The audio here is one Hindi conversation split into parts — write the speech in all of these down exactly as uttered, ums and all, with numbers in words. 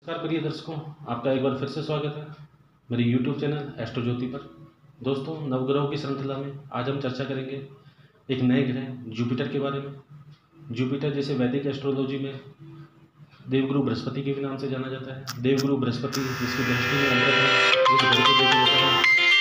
नमस्कार प्रिय दर्शकों, आपका एक बार फिर से स्वागत है मेरे यूट्यूब चैनल एस्ट्रो ज्योति पर। दोस्तों, नवग्रहों की श्रृंखला में आज हम चर्चा करेंगे एक नए ग्रह जुपिटर के बारे में। जुपिटर जैसे वैदिक एस्ट्रोलॉजी में देवगुरु बृहस्पति के भी नाम से जाना जाता है। देवगुरु बृहस्पति जिसकी दृष्टि में अंतर है,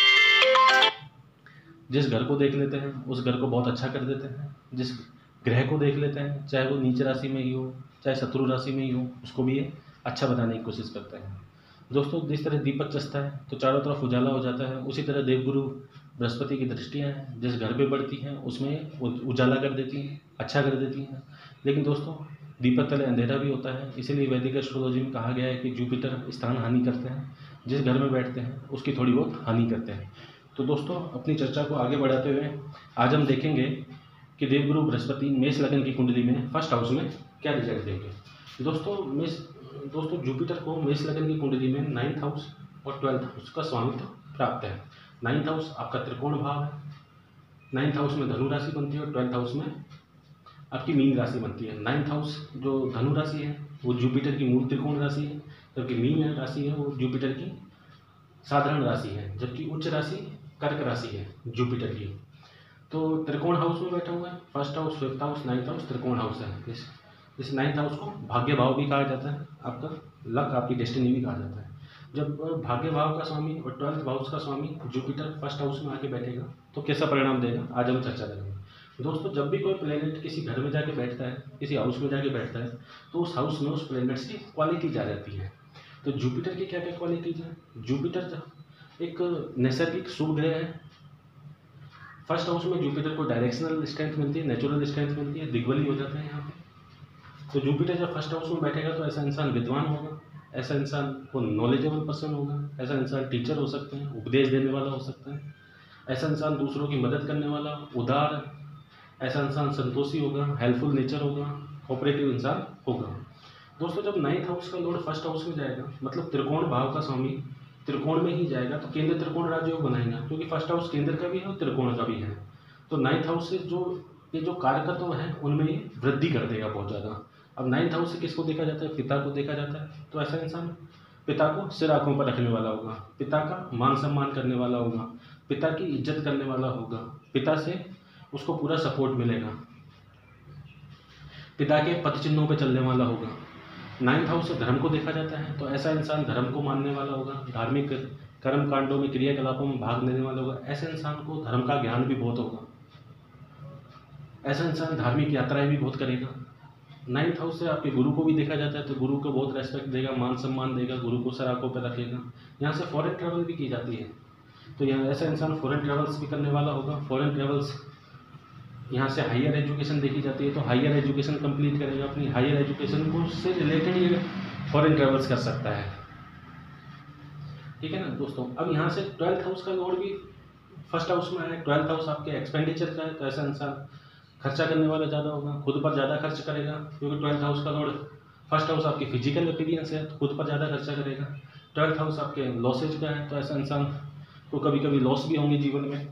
जिस घर को देख लेते हैं उस घर को बहुत अच्छा कर देते हैं। जिस ग्रह को देख लेते हैं, चाहे वो नीच राशि में ही हो चाहे शत्रु राशि में ही हो, उसको भी ये अच्छा बनाने की कोशिश करते हैं। दोस्तों, जिस तरह दीपक चस्ता है तो चारों तरफ उजाला हो जाता है, उसी तरह देवगुरु बृहस्पति की दृष्टियाँ हैं जिस घर पे बढ़ती हैं उसमें उजाला कर देती हैं, अच्छा कर देती हैं। लेकिन दोस्तों, दीपक तले अंधेरा भी होता है, इसीलिए वैदिक एस्ट्रोलॉजी में कहा गया है कि जुपिटर स्थान हानि करते हैं, जिस घर में बैठते हैं उसकी थोड़ी बहुत हानि करते हैं। तो दोस्तों, अपनी चर्चा को आगे बढ़ाते हुए आज हम देखेंगे कि देवगुरु बृहस्पति मेष लगन की कुंडली में फर्स्ट हाउस में क्या रिजल्ट देंगे। दोस्तों मेष दोस्तों जुपिटर को मेष लगन की कुंडली में नाइन्थ हाउस और ट्वेल्थ हाउस का स्वामित्व प्राप्त है। नाइन्थ हाउस आपका त्रिकोण भाव है। नाइन्थ हाउस में धनु राशि बनती है और ट्वेल्थ हाउस में आपकी मीन राशि बनती है। नाइन्थ हाउस जो धनु राशि है वो जुपिटर की मूल त्रिकोण राशि है, जबकि मीन राशि है वो जुपिटर की साधारण राशि है, जबकि उच्च राशि कर्क राशि है जुपिटर की। तो त्रिकोण हाउस में बैठा हुआ है। First house, fifth house, ninth house त्रिकोण हाउस है। इस इस नाइन्थ हाउस को भाग्य भाव भी कहा जाता है, आपका लक, आपकी डेस्टिनी भी कहा जाता है। जब भाग्य भाव का स्वामी और ट्वेल्थ हाउस का स्वामी जुपिटर फर्स्ट हाउस में आके बैठेगा तो कैसा परिणाम देगा, आज हम चर्चा करेंगे। दोस्तों, जब भी कोई प्लेनेट किसी घर में जाके बैठता है, किसी हाउस में जाके बैठता है, तो उस हाउस में उस प्लेनेट्स की क्वालिटीज आ जाती है। तो जुपिटर की क्या क्या क्वालिटीज है? जुपिटर एक नैसर्गिक शुभ ग्रह है। फर्स्ट हाउस में जुपिटर को डायरेक्शनल स्ट्रेंथ मिलती है, नेचुरल स्ट्रेंथ मिलती है, दिग्बली हो जाता है यहाँ पे। तो जुपिटर जब फर्स्ट हाउस में बैठेगा तो ऐसा इंसान विद्वान होगा, ऐसा इंसान को नॉलेजेबल पर्सन होगा, ऐसा इंसान टीचर हो सकते हैं, उपदेश देने वाला हो सकता है, ऐसा इंसान दूसरों की मदद करने वाला, उदार, ऐसा इंसान संतोषी होगा, हेल्पफुल नेचर होगा, कोऑपरेटिव इंसान होगा। दोस्तों, जब नाइन्थ हाउस का लॉर्ड फर्स्ट हाउस में जाएगा, मतलब त्रिकोण भाव का स्वामी त्रिकोण में ही जाएगा, तो केंद्र त्रिकोण राजयोग बनाएगा, क्योंकि फर्स्ट हाउस केंद्र का भी है और त्रिकोण का भी है। तो नाइन्थ हाउस से जो ये जो कारकत्व है उनमें ये वृद्धि कर देगा बहुत ज़्यादा। अब नाइन्थ हाउस से किसको देखा जाता है? पिता को देखा जाता है। तो ऐसा इंसान पिता को सिर आंखों पर रखने वाला होगा, पिता का मान सम्मान करने वाला होगा, पिता की इज्जत करने वाला होगा, पिता से उसको पूरा सपोर्ट मिलेगा, पिता के पद चिन्हों पर चलने वाला होगा। नाइन्थ हाउस से धर्म को देखा जाता है, तो ऐसा इंसान धर्म को मानने वाला होगा, धार्मिक कर्म कांडों में, क्रियाकलापों में भाग लेने वाला होगा। ऐसे इंसान को धर्म का ज्ञान भी बहुत होगा, ऐसा इंसान धार्मिक यात्राएं भी बहुत करेगा। नाइन्थ हाउस से आपके गुरु को भी देखा जाता है, तो गुरु को बहुत रेस्पेक्ट देगा, मान सम्मान देगा, गुरु को सर आंखों पर रखेगा। यहाँ से फॉरेन ट्रैवल भी की जाती है, तो यहाँ ऐसा इंसान फॉरेन ट्रैवल्स भी करने वाला होगा। फॉरेन ट्रैवल्स यहाँ से हायर एजुकेशन देखी जाती है, तो हायर एजुकेशन कंप्लीट करेगा, अपनी हायर एजुकेशन को से रिलेटेड ये फॉरेन ट्रैवल्स कर सकता है। ठीक है ना दोस्तों। अब यहाँ से ट्वेल्थ हाउस का लॉर्ड भी फर्स्ट हाउस में है। ट्वेल्थ हाउस आपके एक्सपेंडिचर का है, तो ऐसा इंसान खर्चा करने वाला ज़्यादा होगा, खुद पर ज़्यादा खर्च करेगा, क्योंकि ट्वेल्थ हाउस का लॉर्ड फर्स्ट हाउस आपकी फिजिकल अपीयरेंस है, तो खुद पर ज़्यादा खर्चा करेगा। ट्वेल्थ हाउस आपके लॉसेज का है, तो ऐसा इंसान को कभी कभी लॉस भी होंगे, जीवन में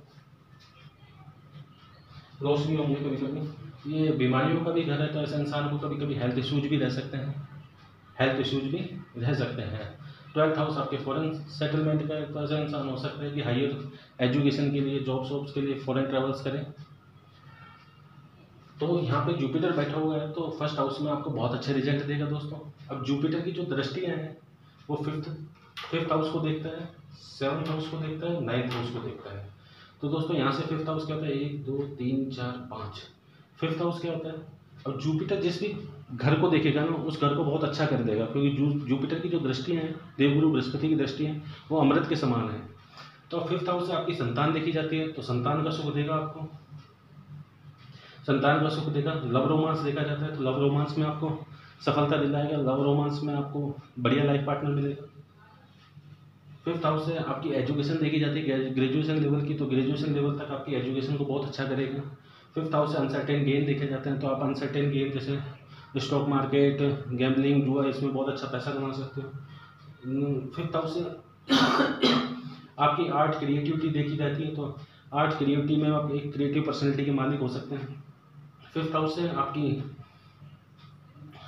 लॉस भी होंगे कभी कभी। ये बीमारियों का भी घर है, तो ऐसा इंसान को कभी कभी हेल्थ इश्यूज भी रह सकते हैं, हेल्थ इश्यूज भी रह सकते हैं। ट्वेल्थ हाउस आपके फॉरेन सेटलमेंट का है, तो ऐसा इंसान हो सकता है कि हायर एजुकेशन के लिए, जॉब शॉब्स के लिए फॉरेन ट्रैवल्स करें। तो यहाँ पे जुपिटर बैठा हुआ है, तो फर्स्ट हाउस में आपको बहुत अच्छे रिजल्ट देगा दोस्तों। अब जुपिटर की जो दृष्टियाँ हैं वो फिफ्थ फिफ्थ हाउस को देखता है, सेवन्थ हाउस को देखता है, नाइन्थ हाउस को देखता है। तो दोस्तों, यहाँ से फिफ्थ हाउस क्या होता है? एक दो तीन चार पाँच। फिफ्थ हाउस क्या होता है? अब जुपिटर जिस भी घर को देखेगा ना, उस घर को बहुत अच्छा कर देगा, क्योंकि जू जुपिटर की जो दृष्टियाँ हैं, देवगुरु बृहस्पति की दृष्टि हैं, वो अमृत के समान है। तो फिफ्थ हाउस से आपकी संतान देखी जाती है, तो संतान का सुख देगा आपको, संतान का सुख देगा। लव रोमांस देखा जाता है, तो लव रोमांस में आपको सफलता दिलाएगा, लव रोमांस में आपको बढ़िया लाइफ पार्टनर मिलेगा। फिफ्थ हाउस से आपकी एजुकेशन देखी जाती है, ग्रेजुएशन लेवल की, तो ग्रेजुएशन लेवल तक आपकी एजुकेशन को बहुत अच्छा करेगा। फिफ्थ हाउस से अनसर्टेन गेन देखे जाते हैं, तो आप अनसर्टेन गेन जैसे स्टॉक मार्केट, गैम्बलिंग, जुआ, इसमें बहुत अच्छा पैसा कमा सकते हो। फिफ्थ हाउस से आपकी आर्ट क्रिएटिविटी देखी जाती है, तो आर्ट क्रिएटिविटी में आप एक क्रिएटिव पर्सनैलिटी के मालिक हो सकते हैं। फिफ्थ हाउस से आपकी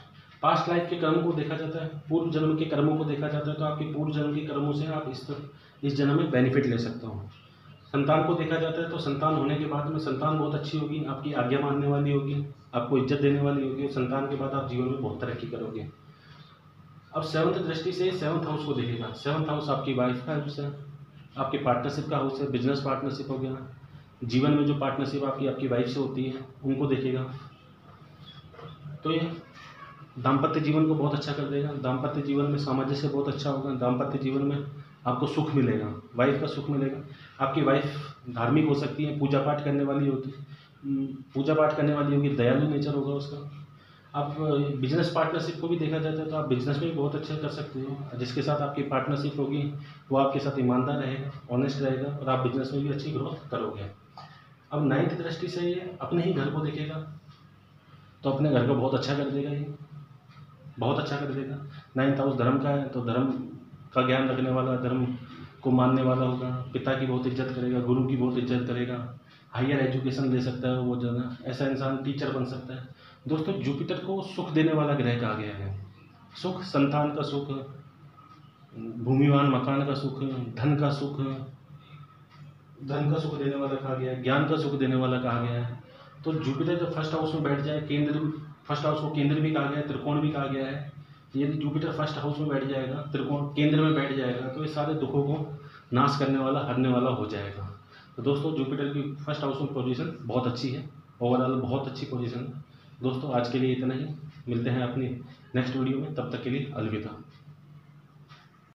पास्ट लाइफ के कर्म को देखा जाता है, पूर्व जन्म के कर्मों को देखा जाता है, तो आपके पूर्व जन्म के कर्मों से आप इस इस जन्म में बेनिफिट ले सकते हो। संतान को देखा जाता है, तो संतान होने के बाद में संतान बहुत अच्छी होगी, आपकी आज्ञा मानने वाली होगी, आपको इज्जत देने वाली होगी, संतान के बाद आप जीवन में बहुत तरक्की करोगे। अब सेवंथ दृष्टि से सेवंथ हाउस को देखेगा। सेवंथ हाउस आपकी वाइफ का हाउस है, आपके पार्टनरशिप का हाउस है, बिजनेस पार्टनरशिप हो गया, जीवन में जो पार्टनरशिप आपकी आपकी वाइफ से होती है उनको देखेगा। तो ये दाम्पत्य जीवन को बहुत अच्छा कर देगा, दाम्पत्य जीवन में सामंजस्य बहुत अच्छा होगा, दाम्पत्य जीवन में आपको सुख मिलेगा, वाइफ का सुख मिलेगा। आपकी वाइफ धार्मिक हो सकती है, पूजा पाठ करने वाली होती पूजा पाठ करने वाली होगी, दयालु नेचर होगा उसका। आप बिजनेस पार्टनरशिप को भी देखा जाता है, तो आप बिजनेस में भी बहुत अच्छा कर सकते हो। जिसके साथ आपकी पार्टनरशिप होगी वो आपके साथ ईमानदार रहेगा, ऑनेस्ट रहेगा, और आप बिजनेस में भी अच्छी ग्रोथ करोगे। अब नाइन्थ दृष्टि से ये अपने ही घर को देखेगा, तो अपने घर को बहुत अच्छा कर देगा, ये बहुत अच्छा कर देगा। नाइन्थ हाउस धर्म का है, तो धर्म का ज्ञान रखने वाला, धर्म को मानने वाला होगा, पिता की बहुत इज्जत करेगा, गुरु की बहुत इज्जत करेगा, हायर एजुकेशन ले सकता है वो, जो है ऐसा इंसान टीचर बन सकता है। दोस्तों जुपिटर को सुख देने वाला ग्रह कहा गया है। सुख, संतान का सुख, भूमिवान मकान का सुख, धन का सुख, धन का सुख देने वाला कहा गया है, ज्ञान का सुख देने वाला कहा गया है। तो जुपिटर जब फर्स्ट हाउस में बैठ जाए, केंद्र, फर्स्ट हाउस को केंद्र भी कहा गया है, त्रिकोण भी कहा गया है। यदि जुपिटर फर्स्ट हाउस में बैठ जाएगा, त्रिकोण केंद्र में बैठ जाएगा, तो ये सारे दुखों को नाश करने वाला, हरने वाला हो जाएगा। तो दोस्तों जुपिटर की फर्स्ट हाउस में पोजीशन बहुत अच्छी है, ओवरऑल बहुत अच्छी पोजीशन है। दोस्तों आज के लिए इतना ही, मिलते हैं अपनी नेक्स्ट वीडियो में, तब तक के लिए अलविदा।